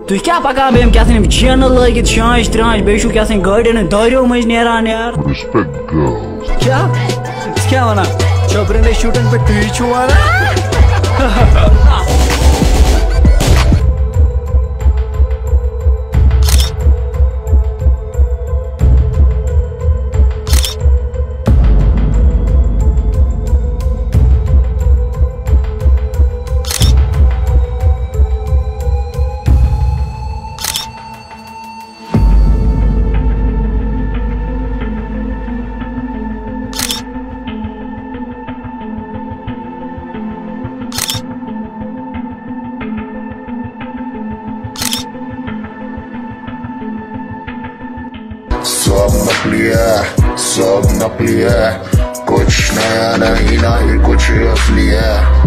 तुम क्या पका बेम क्या चेन लगित शांच त्रांच बेशु क्या गाड़ियों दारियों मज नेरान यार क्या वना चबरंदे शूटन पे तुझ वना सब नकली है, कुछ नया नहीं ना ही कुछ असली है।